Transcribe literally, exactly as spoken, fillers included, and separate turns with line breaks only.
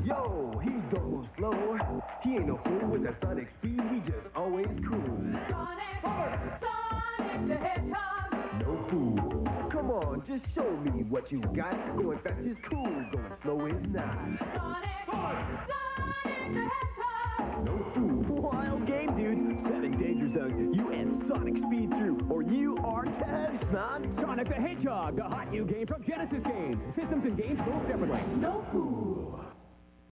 Yo, he don't move slow. He ain't no fool with that Sonic speed. He just always cool.
Sonic, Sonic the Hedgehog.
No fool. Come on, just show me what you got. Going fast is cool, going slow is not.
Sonic, Sonic the Hedgehog.
No fool.
Wild game, dude. Seven danger zones. You and Sonic speed through, or you are toast, man.
Sonic the Hedgehog, the hot new game from Genesis Games. Systems and games sold separately.
No fool.